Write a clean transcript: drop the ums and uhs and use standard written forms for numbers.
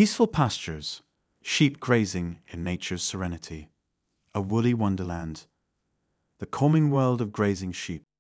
Peaceful pastures, sheep grazing in nature's serenity, a woolly wonderland, the combing world of grazing sheep.